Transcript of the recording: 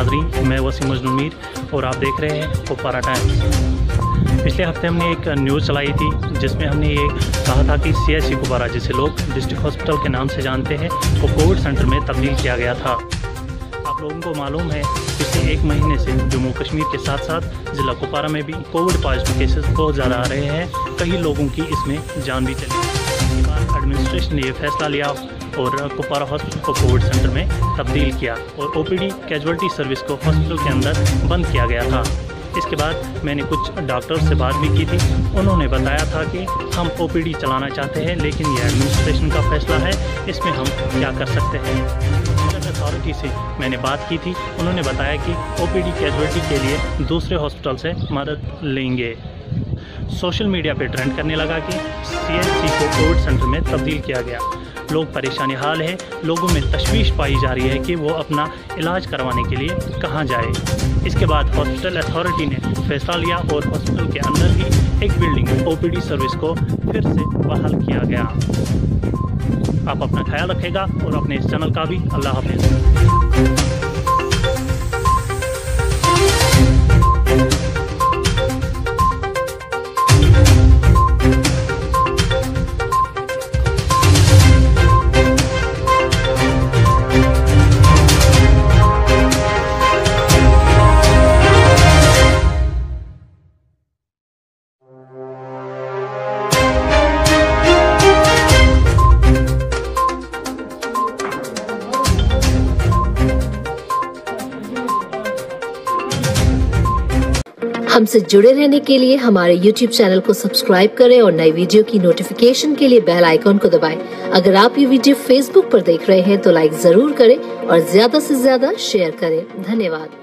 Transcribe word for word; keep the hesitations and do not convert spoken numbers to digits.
नाज़रीन, मैं वसीम मजनून मीर और आप देख रहे हैं कुपवारा टाइम्स। पिछले हफ्ते हमने एक न्यूज़ चलाई थी जिसमें हमने ये कहा था कि सी एच सी कुपवारा, जिसे लोग डिस्ट्रिक्ट हॉस्पिटल के नाम से जानते हैं, को कोविड सेंटर में तब्दील किया गया था। आप लोगों को मालूम है पिछले एक महीने से जम्मू कश्मीर के साथ साथ ज़िला कुपवारा में भी कोविड पॉजिटिव केसेस बहुत ज़्यादा आ रहे हैं। कई लोगों की इसमें जान भी चली। इसके बाद एडमिनिस्ट्रेशन ने यह फैसला लिया और कुपवारा हॉस्पिटल को कोविड सेंटर में तब्दील किया और O P D casualty service को हॉस्पिटल के अंदर बंद किया गया था। इसके बाद मैंने कुछ डॉक्टर्स से बात भी की थी। उन्होंने बताया था कि हम ओ पी डी चलाना चाहते हैं, लेकिन यह एडमिनिस्ट्रेशन का फैसला है, इसमें हम क्या कर सकते हैं। अथॉरिटी से मैंने बात की थी, उन्होंने बताया कि ओ पी डी कैजुअल्टी के लिए दूसरे हॉस्पिटल से मदद लेंगे। सोशल मीडिया पे ट्रेंड करने लगा कि सी एच सी को कोविड सेंटर में तब्दील किया गया। लोग परेशानी हाल है, लोगों में तशवीश पाई जा रही है कि वो अपना इलाज करवाने के लिए कहाँ जाए। इसके बाद हॉस्पिटल अथॉरिटी ने फैसला लिया और हॉस्पिटल के अंदर ही एक building O P D service को फिर से बहाल किया गया। आप अपना ख्याल रखेगा और अपने इस चैनल का भी। अल्लाह हाफिज़। हमसे जुड़े रहने के लिए हमारे यूट्यूब चैनल को सब्सक्राइब करें और नई वीडियो की नोटिफिकेशन के लिए बेल आइकॉन को दबाएं। अगर आप ये वीडियो फेसबुक पर देख रहे हैं तो लाइक जरूर करें और ज्यादा से ज्यादा शेयर करें। धन्यवाद।